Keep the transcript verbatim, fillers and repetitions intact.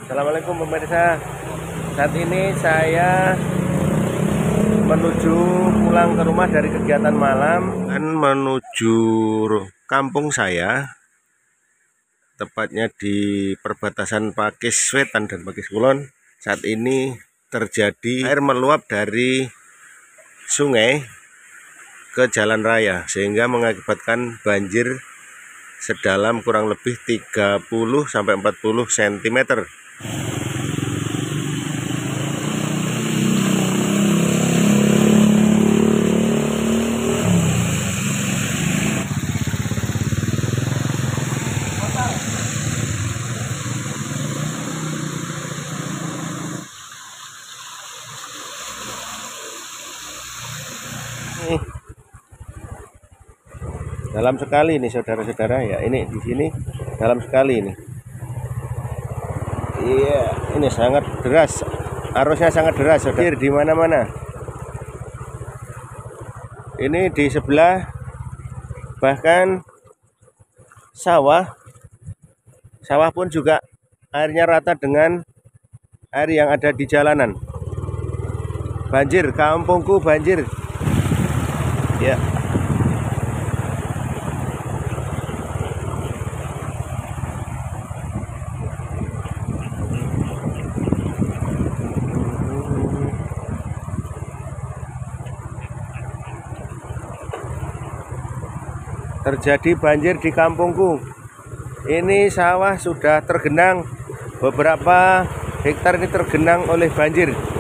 Assalamualaikum pemirsa. Saat ini saya menuju pulang ke rumah dari kegiatan malam dan menuju kampung saya, tepatnya di perbatasan Pakis Wetan dan Pakis Kulon. Saat ini terjadi air meluap dari sungai ke jalan raya sehingga mengakibatkan banjir sedalam kurang lebih tiga puluh sampai empat puluh sentimeter. Dalam sekali ini saudara-saudara ya, ini di sini dalam sekali ini. Iya, ini sangat deras, arusnya sangat deras saudara. Di mana-mana. Ini di sebelah, bahkan sawah, sawah pun juga airnya rata dengan air yang ada di jalanan. Banjir, kampungku banjir. Ya. Terjadi banjir di kampungku. Ini sawah sudah tergenang, beberapa hektar ini tergenang oleh banjir.